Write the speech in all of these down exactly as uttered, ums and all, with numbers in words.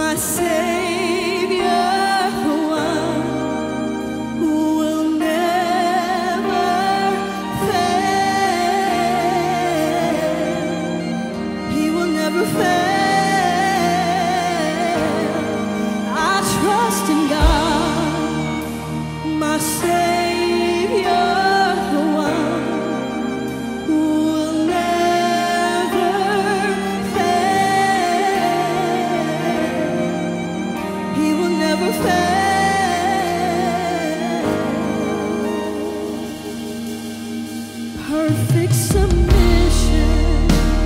my Savior, the one who will never fail. He will never fail. I trust in God, my Savior, the one who will never fail. He will never fail. Perfect submission,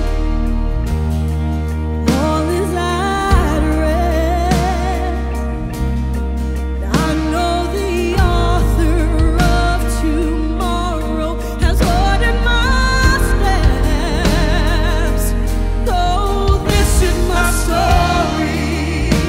all is at rest. I know the author of tomorrow has ordered my steps. So this is my story,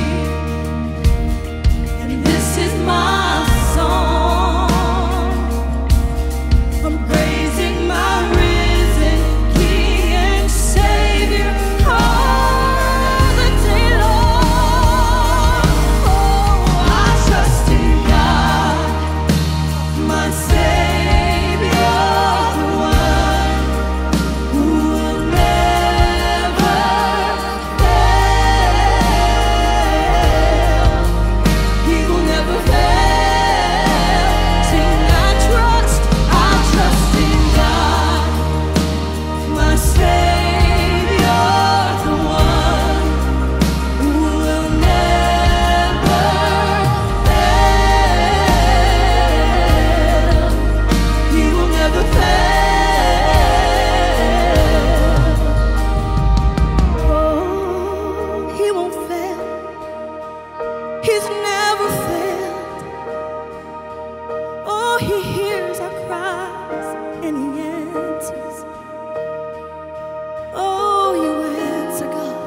and this is my song. I'm praising my risen King and Savior all the day long. Oh, I trust in God, my Savior, the one who will never fail. He will never fail. Sing, I trust, I trust in God, my Savior, the one who will never fail. He will never fail. Oh, he won't fail. He's never failed. Oh, he hears our cries and he answers. Oh, you answer, God.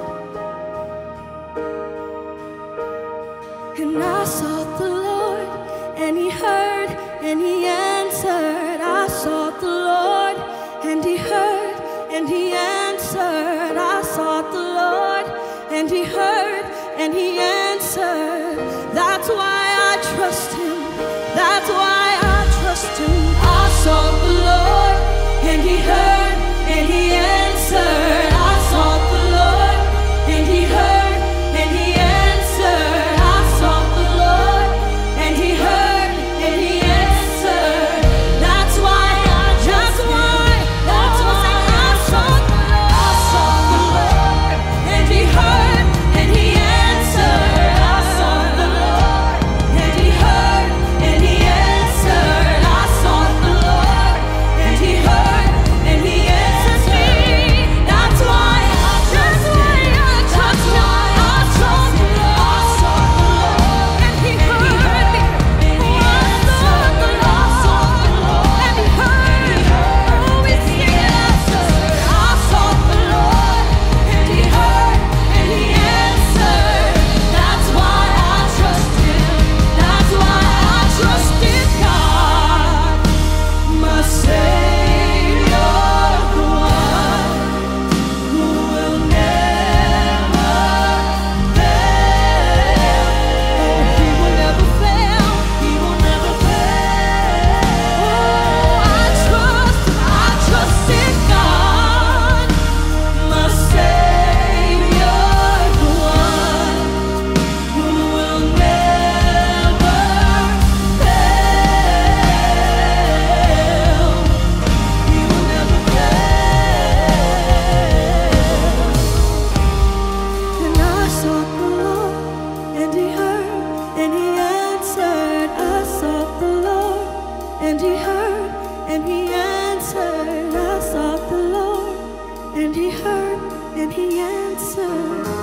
And I sought the Lord, and he heard, and he answered. I sought the Lord, and he heard, and he answered. I sought the Lord, and he heard, and he answered. That's why I trust him. That's why I trust him. I sought the Lord, and he heard, and he answered. I sought the Lord, and he heard, and he answered. I sought the Lord, and he heard, and he answered. That's why I, that's why, that's why I sought the Lord. I sought the Lord, and he heard, and he answered. I sought the Lord, and he heard, and he answered. I sought the Lord, and he heard, and he answered me. That's why, that's why I trust him. I sought the Lord, and he heard me. Oh, I sought the Lord, and he heard me. Oh, we sing it. I sought the Lord, and he heard, and he answered. That's why I trust him. That's why I trust in God, my Savior, the one who will never fail. Oh, he will never fail. He will never fail. Oh, I trust, I trust in God, my Savior, the one who will never fail. He will never fail. And I sought the Lord, and he heard, and he answered. I sought the Lord, and he heard, and he answered. I sought the Lord, and he heard, and he answered.